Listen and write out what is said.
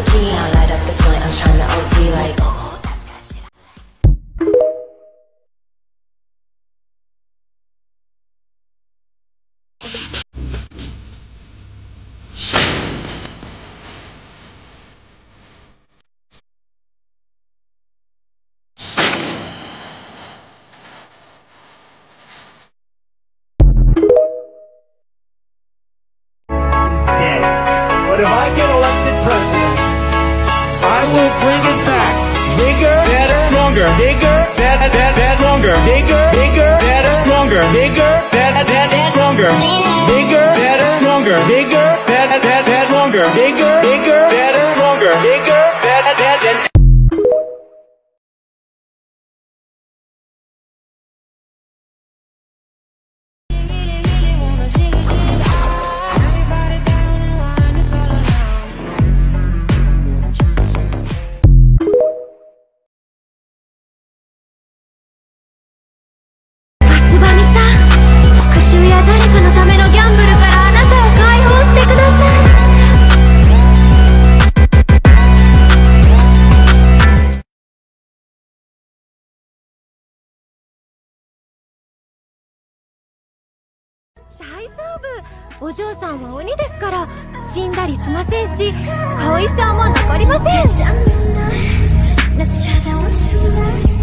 OT. Now light up the joint, I'm tryna OT like oh, that's that shit. But if I get elected president, I will bring it back. Bigger, better, stronger. Bigger, better, stronger. Bigger, better, stronger. Bigger, better, stronger. Bigger, better, stronger. Bigger, better, stronger. Bigger, better, stronger. Bigger, better. 大丈夫、お嬢さんは鬼ですから死んだりしませんし、後遺症も残りません。